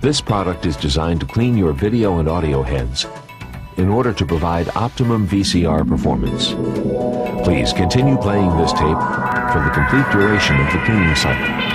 This product is designed to clean your video and audio heads in order to provide optimum VCR performance. Please continue playing this tape for the complete duration of the cleaning cycle.